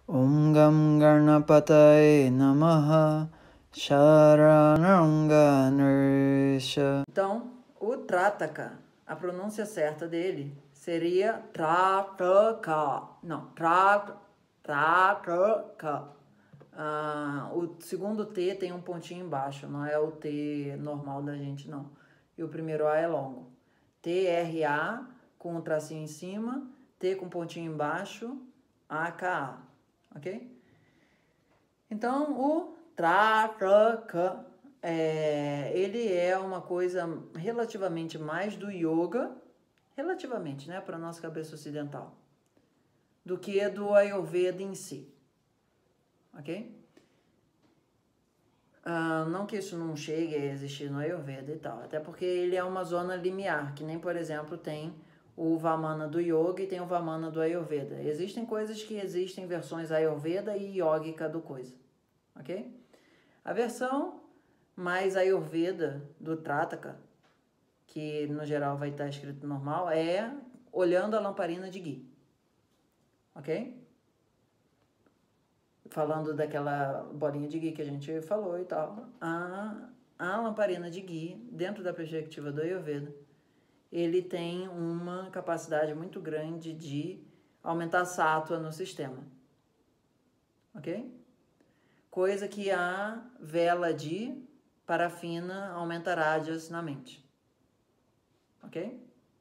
Om Gam Ganapataye Namaha Sharananga Naresha. Então, o Trataka, a pronúncia certa dele seria Trataka. Não, Trataka. O segundo T tem um pontinho embaixo, não é o T normal da gente, não. E o primeiro A é longo. T-R-A com um tracinho em cima, T com pontinho embaixo, A-K-A. Ok? Então, o Trataka, ele é uma coisa relativamente mais do yoga, relativamente, né, para a nossa cabeça ocidental, do que do Ayurveda em si. Ok? Não que isso não chegue a existir no Ayurveda e tal, até porque ele é uma zona limiar, que nem, por exemplo, tem o Vamana do Yoga e tem o Vamana do Ayurveda. Existem coisas que existem versões Ayurveda e Yógica do coisa, ok? A versão mais Ayurveda do Trataka, que no geral vai estar escrito normal, é olhando a lamparina de ghee, ok? Falando daquela bolinha de ghee que a gente falou e tal, a lamparina de ghee, dentro da perspectiva do Ayurveda, ele tem uma capacidade muito grande de aumentar a sátua no sistema, ok? Coisa que a vela de parafina aumenta rádios na mente, ok?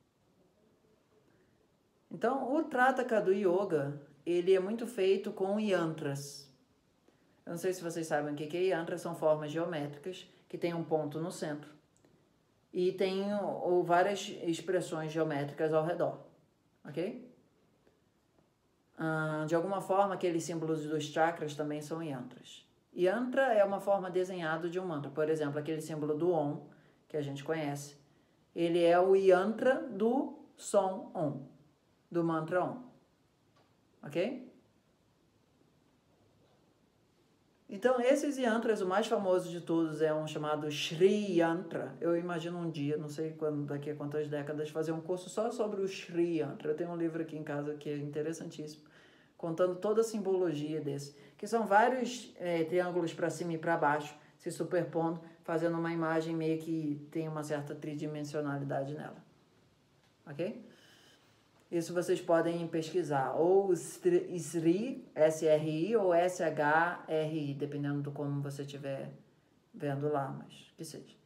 Então, o Trataka do Yoga, ele é muito feito com yantras. Eu não sei se vocês sabem o que é yantras, são formas geométricas que tem um ponto no centro e tem várias expressões geométricas ao redor, ok? De alguma forma, aqueles símbolos dos chakras também são yantras. Yantra é uma forma desenhada de um mantra. Por exemplo, aquele símbolo do Om, que a gente conhece, ele é o yantra do som Om, do mantra Om, ok? Então, esses yantras, o mais famoso de todos é um chamado Shri Yantra. Eu imagino um dia, não sei quando, daqui a quantas décadas, fazer um curso só sobre o Shri Yantra. Eu tenho um livro aqui em casa que é interessantíssimo, contando toda a simbologia desse, que são vários triângulos para cima e para baixo, se superpondo, fazendo uma imagem meio que tem uma certa tridimensionalidade nela. Ok? Isso vocês podem pesquisar, ou SRI, S-R-I, ou S-H-R-I, dependendo do como você estiver vendo lá, mas que seja.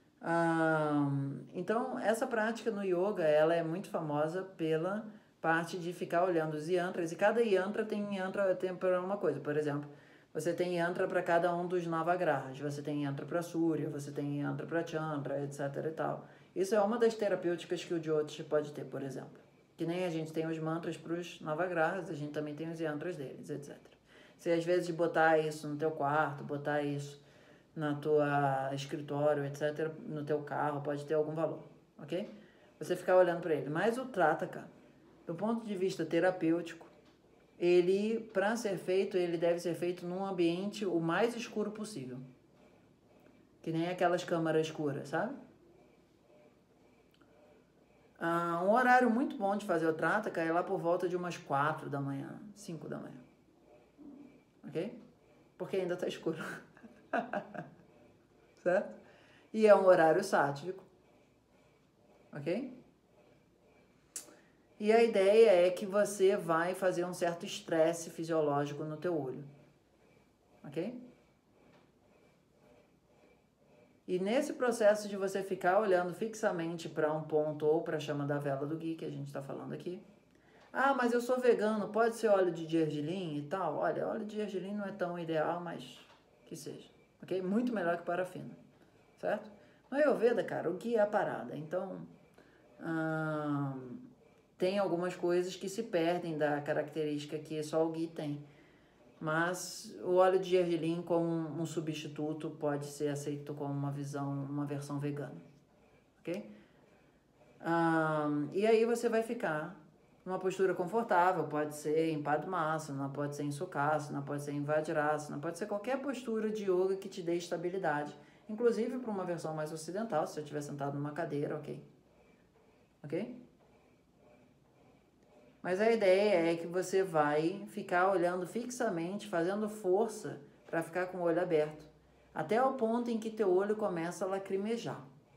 Então, essa prática no yoga, ela é muito famosa pela parte de ficar olhando os yantras, e cada yantra tem para uma coisa. Por exemplo, você tem yantra para cada um dos navagrahas, você tem yantra para Surya, você tem yantra para Chandra, etc e tal. Isso é uma das terapêuticas que o Jyotish pode ter, por exemplo. Que nem a gente tem os mantras para os navagrahas, a gente também tem os yantras deles, etc. Se às vezes botar isso no teu quarto, botar isso na tua escritório, etc., no teu carro, pode ter algum valor, ok? Você ficar olhando para ele. Mas o Trataka, do ponto de vista terapêutico, ele, para ser feito, ele deve ser feito num ambiente o mais escuro possível. Que nem aquelas câmaras escuras, sabe? Um horário muito bom de fazer o Trataka é lá por volta de umas 4 da manhã, 5 da manhã. Ok? Porque ainda está escuro. Certo? E é um horário sático. Ok? E a ideia é que você vai fazer um certo estresse fisiológico no teu olho. Ok? E nesse processo de você ficar olhando fixamente para um ponto ou para a chama da vela do ghee, que a gente está falando aqui. Mas eu sou vegano, pode ser óleo de gergelim e tal? Olha, óleo de gergelim não é tão ideal, mas que seja. Ok? Muito melhor que parafina. Certo? No Ayurveda, cara, o ghee é a parada. Então, tem algumas coisas que se perdem da característica que só o ghee tem. Mas o óleo de gergelim como um substituto pode ser aceito como uma versão vegana, ok? E aí você vai ficar numa postura confortável, pode ser em Padmasana, pode ser em Sukhasana, pode ser em Vajrasana, pode ser qualquer postura de yoga que te dê estabilidade, inclusive para uma versão mais ocidental, se você estiver sentado numa cadeira, ok? Ok? Mas a ideia é que você vai ficar olhando fixamente, fazendo força para ficar com o olho aberto, até o ponto em que teu olho começa a lacrimejar.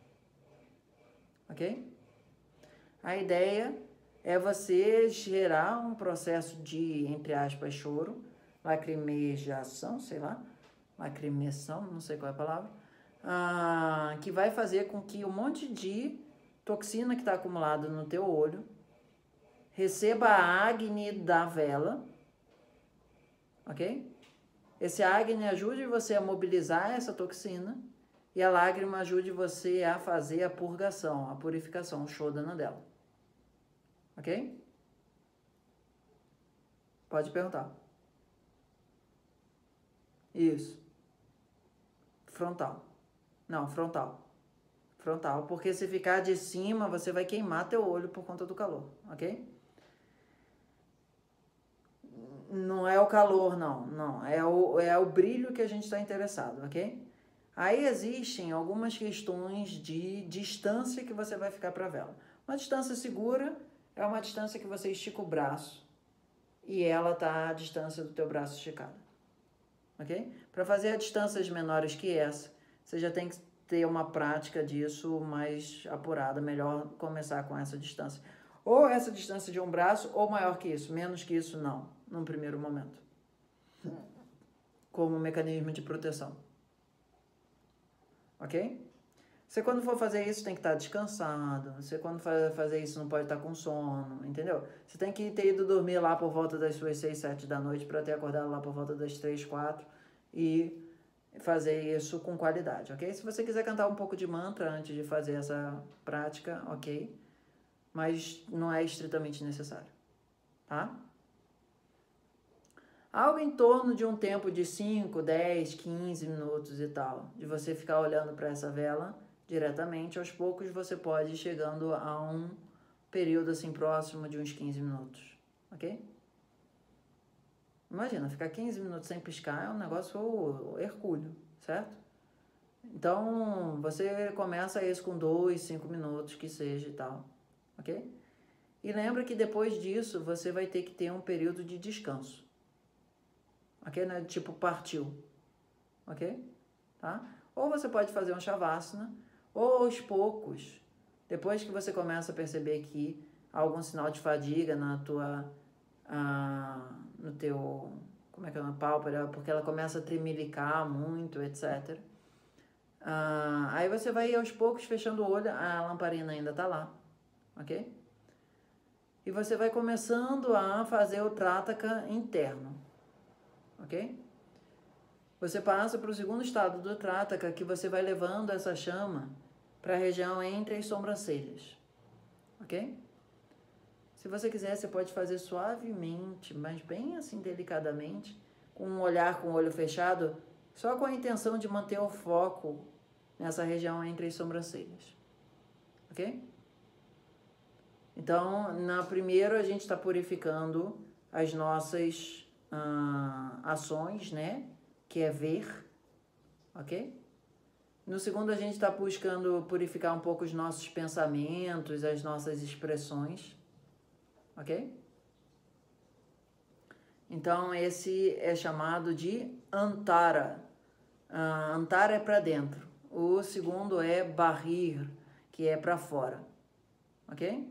Ok? A ideia é você gerar um processo de, entre aspas, choro, lacrimejação, sei lá, lacrimeção, não sei qual é a palavra, que vai fazer com que um monte de toxina que está acumulada no teu olho receba a acne da vela, ok? Esse acne ajude você a mobilizar essa toxina e a lágrima ajude você a fazer a purgação, a purificação, o shodana dela. Ok? Pode perguntar. Isso. Frontal. Não, frontal. Frontal, porque se ficar de cima, você vai queimar teu olho por conta do calor, ok? Não é o calor, não. É o brilho que a gente está interessado, ok? Aí existem algumas questões de distância que você vai ficar para a vela. Uma distância segura é uma distância que você estica o braço e ela está à distância do teu braço esticado, ok? Para fazer distâncias menores que essa, você já tem que ter uma prática disso mais apurada, melhor começar com essa distância. Ou essa distância de um braço, ou maior que isso, menos que isso não, num primeiro momento. Como mecanismo de proteção. Ok? Você quando for fazer isso tem que estar descansado, você quando for fazer isso não pode estar com sono, entendeu? Você tem que ter ido dormir lá por volta das suas 6, 7 da noite para ter acordado lá por volta das 3, 4 e fazer isso com qualidade, ok? Se você quiser cantar um pouco de mantra antes de fazer essa prática, ok? Mas não é estritamente necessário, tá? Algo em torno de um tempo de 5, 10, 15 minutos e tal, de você ficar olhando para essa vela diretamente, aos poucos você pode ir chegando a um período assim próximo de uns 15 minutos, ok? Imagina, ficar 15 minutos sem piscar é um negócio hercúleo, certo? Então, você começa isso com 2, 5 minutos, que seja e tal, ok? E lembra que depois disso, você vai ter que ter um período de descanso, ok? Né? Tipo, partiu, ok? Tá? Ou você pode fazer um shavasana, ou aos poucos, depois que você começa a perceber que há algum sinal de fadiga na tua, no teu, como é que é, na pálpebra, porque ela começa a tremelicar muito, etc. Aí você vai aos poucos fechando o olho, a lamparina ainda tá lá, ok? E você vai começando a fazer o trataka interno, ok? Você passa para o segundo estado do trataka, que você vai levando essa chama para a região entre as sobrancelhas, ok? Se você quiser, você pode fazer suavemente, mas bem assim delicadamente, com um olhar com o olho fechado, só com a intenção de manter o foco nessa região entre as sobrancelhas, ok? Então, na primeira a gente está purificando as nossas ações, né? Que é ver, ok? No segundo, a gente está buscando purificar um pouco os nossos pensamentos, as nossas expressões, ok? Então, esse é chamado de Antara. Antara é para dentro. O segundo é Bahir, que é para fora, ok?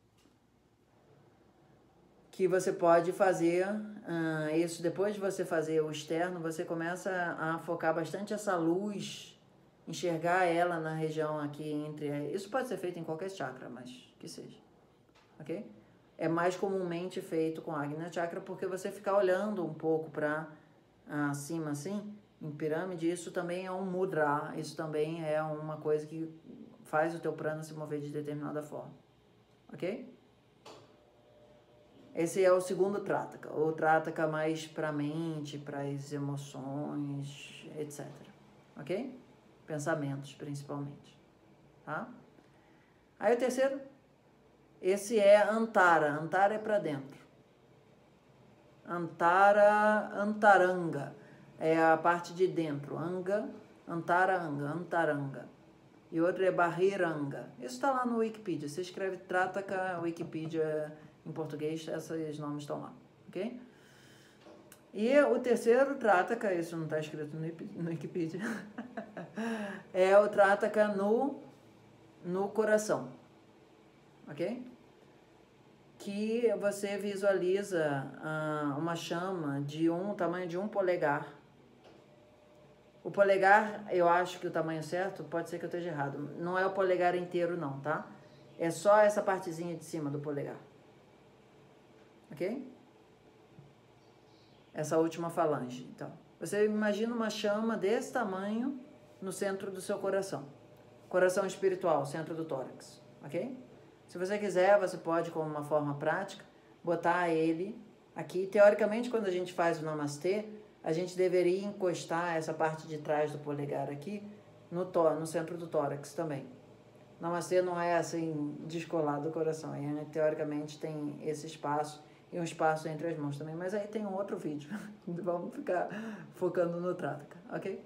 Que você pode fazer isso depois de você fazer o externo, você começa a focar bastante essa luz, enxergar ela na região aqui entre... Isso pode ser feito em qualquer chakra, mas que seja, ok? É mais comumente feito com Agnya Chakra porque você ficar olhando um pouco para cima assim, em pirâmide, isso também é um mudra, isso também é uma coisa que faz o teu prana se mover de determinada forma, ok? Esse é o segundo trataka, o trataka mais para a mente, para as emoções, etc. Ok? Pensamentos, principalmente. Tá? Aí o terceiro, esse é Antara. Antara é para dentro. Antara, Antaranga. É a parte de dentro. Anga, Antara, Anga, Antaranga. E outro é Bahiranga. Isso está lá no Wikipedia. Você escreve Trataka, Wikipedia Em português, esses nomes estão lá, ok? E o terceiro Trataka, isso não está escrito no Wikipedia, é o Trataka no coração, ok? Que você visualiza uma chama de tamanho de um polegar. O polegar, eu acho que o tamanho certo, pode ser que eu esteja errado, não é o polegar inteiro não, tá? É só essa partezinha de cima do polegar, ok? Essa última falange, então. Você imagina uma chama desse tamanho no centro do seu coração. Coração espiritual, centro do tórax, ok? Se você quiser, você pode, como uma forma prática, botar ele aqui. Teoricamente, quando a gente faz o Namastê, a gente deveria encostar essa parte de trás do polegar aqui no centro do tórax também. Namastê não é assim descolado do coração, teoricamente tem esse espaço e um espaço entre as mãos também, mas aí tem um outro vídeo. Vamos ficar focando no Trataka, ok?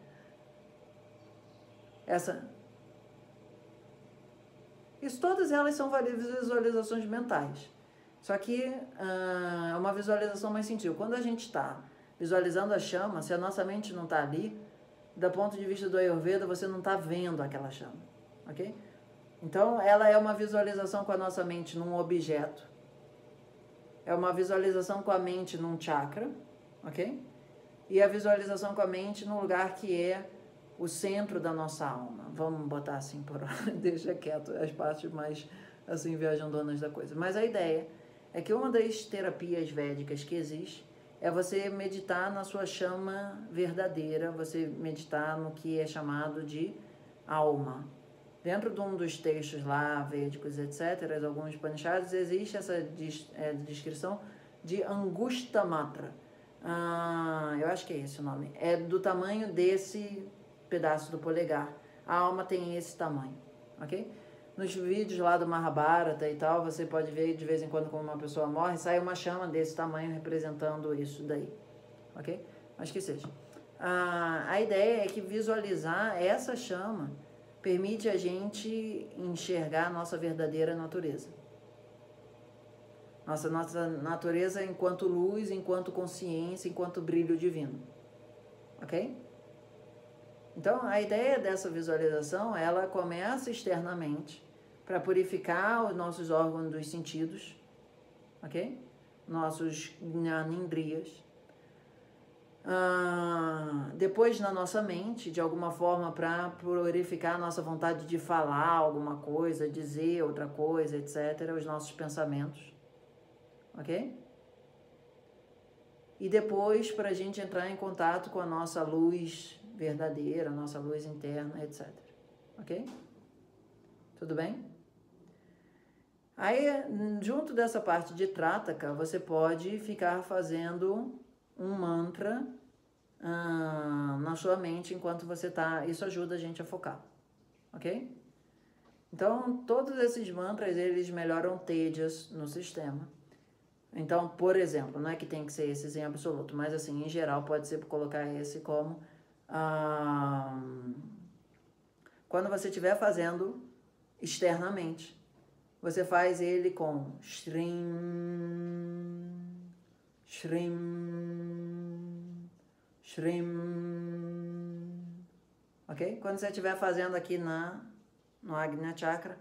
Todas elas são visualizações mentais. Só que é uma visualização mais sutil. Quando a gente está visualizando a chama, se a nossa mente não está ali, do ponto de vista do Ayurveda, você não está vendo aquela chama, ok? Então, ela é uma visualização com a nossa mente num objeto. É uma visualização com a mente num chakra, ok? E a visualização com a mente num lugar que é o centro da nossa alma. Vamos botar assim por hora, deixa quieto as partes mais assim viajandonas da coisa. Mas a ideia é que uma das terapias védicas que existe é você meditar na sua chama verdadeira, você meditar no que é chamado de alma. Dentro de um dos textos lá, védicos, etc., alguns Upanishads, existe essa descrição de Angusta Matra. Eu acho que é esse o nome. É do tamanho desse pedaço do polegar. A alma tem esse tamanho, ok? Nos vídeos lá do Mahabharata e tal, você pode ver de vez em quando como uma pessoa morre, sai uma chama desse tamanho representando isso daí, ok? Mas que seja. A ideia é que visualizar essa chama permite a gente enxergar a nossa verdadeira natureza. Nossa natureza enquanto luz, enquanto consciência, enquanto brilho divino. Ok? Então, a ideia dessa visualização, ela começa externamente para purificar os nossos órgãos dos sentidos, ok? Nossos gnanindriyas. Depois na nossa mente, de alguma forma, para purificar a nossa vontade de falar alguma coisa, dizer outra coisa, etc., os nossos pensamentos, ok? E depois para a gente entrar em contato com a nossa luz verdadeira, a nossa luz interna, etc., ok? Tudo bem? Aí, junto dessa parte de Trataka, você pode ficar fazendo um mantra na sua mente enquanto você está. Isso ajuda a gente a focar, ok? Então, todos esses mantras, eles melhoram tejas no sistema. Então, por exemplo, não é que tem que ser esses em absoluto, mas assim, em geral, pode ser colocar esse como quando você estiver fazendo externamente, você faz ele com Shrim, Shrim, Shrim, ok? Quando você estiver fazendo aqui no Agnya Chakra,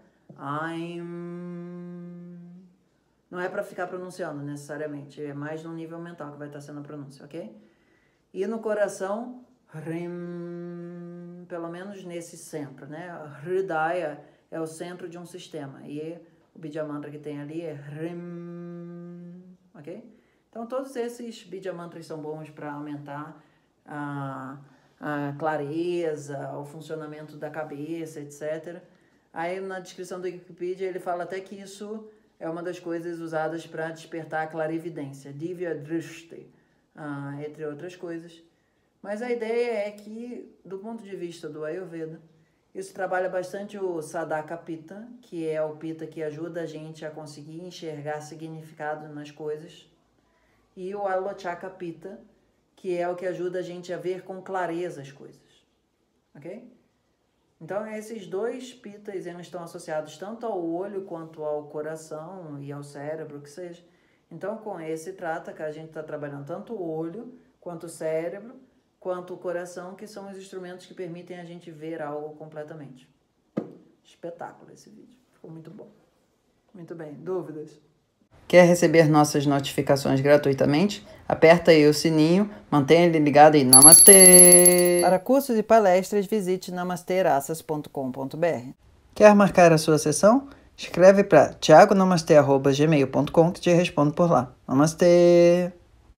Aim, não é para ficar pronunciando necessariamente, é mais no nível mental que vai estar sendo a pronúncia, ok? E no coração, Hrim, pelo menos nesse centro, né? Hridaya é o centro de um sistema, e o Bija Mantra que tem ali é Hrim, ok? Então, todos esses Bija Mantras são bons para aumentar a clareza, o funcionamento da cabeça, etc. Aí, na descrição do Wikipedia, ele fala até que isso é uma das coisas usadas para despertar a clarividência, Divya Drishti, entre outras coisas. Mas a ideia é que, do ponto de vista do Ayurveda, isso trabalha bastante o Sadhaka Pitta, que é o Pitta que ajuda a gente a conseguir enxergar significado nas coisas, e o Alochaka Pitta, que é o que ajuda a gente a ver com clareza as coisas, ok? Então, esses dois Pittas estão associados tanto ao olho quanto ao coração e ao cérebro, que seja, Então, com esse trata, que a gente está trabalhando tanto o olho, quanto o cérebro, quanto o coração, que são os instrumentos que permitem a gente ver algo completamente. Espetáculo esse vídeo. Ficou muito bom. Muito bem. Dúvidas? Quer receber nossas notificações gratuitamente? Aperta aí o sininho, mantenha ele ligado e namastê! Para cursos e palestras, visite namasteraças.com.br. Quer marcar a sua sessão? Escreve para thiagonamastê@gmail.com que te respondo por lá. Namastê!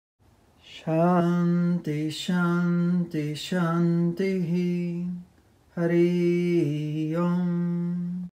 Shanti, Shanti, Shanti, Hari Om.